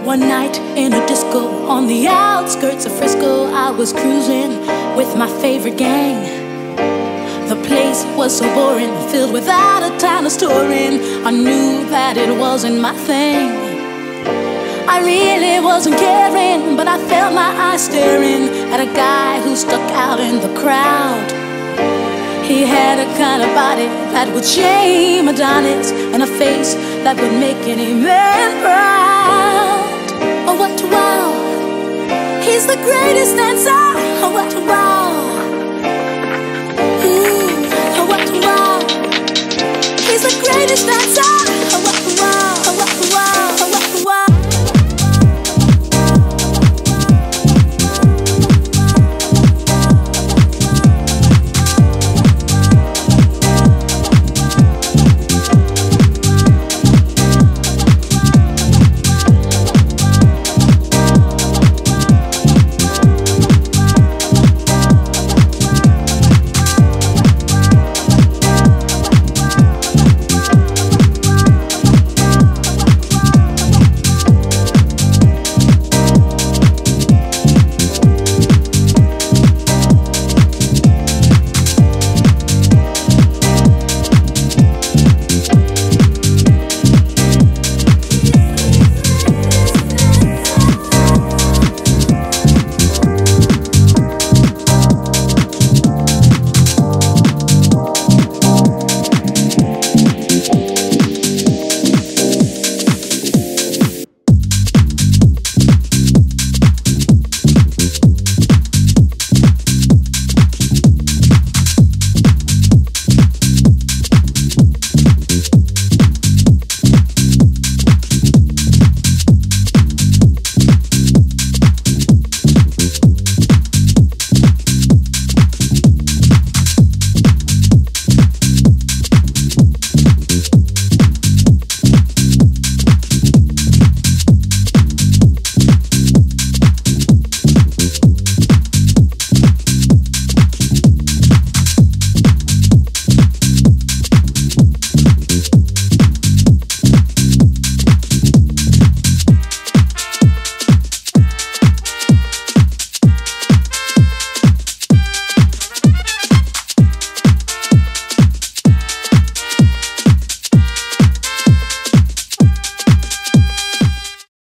One night in a disco on the outskirts of Frisco, I was cruising with my favorite gang. The place was so boring, filled without a town of storing. I knew that it wasn't my thing. I really wasn't caring, but I felt my eyes staring at a guy who stuck out in the crowd. He had a kind of body that would shame Adonis, and a face that would make any man proud.